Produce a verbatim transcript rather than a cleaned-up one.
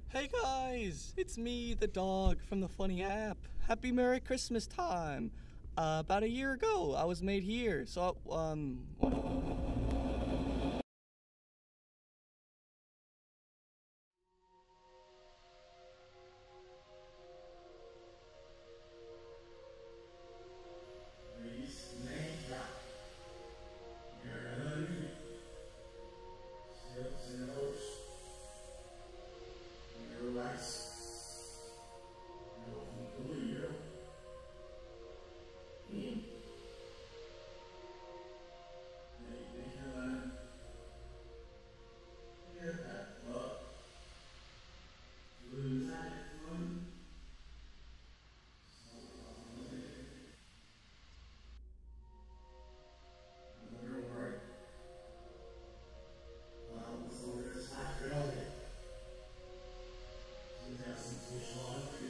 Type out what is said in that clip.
Hey guys, it's me, the dog from the funny app. Happy Merry Christmas time. Uh, about a year ago, I was made here, so um. Well, before it's not relevant. two thousand fish long.